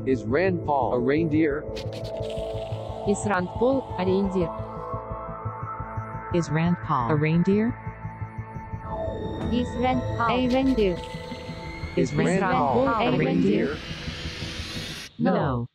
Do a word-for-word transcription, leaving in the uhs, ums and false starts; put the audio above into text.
Is Rand Paul a reindeer? Is Rand Paul a reindeer? Is Rand Paul a reindeer? Is Rand Paul a reindeer? Is Rand Paul a reindeer? No. No.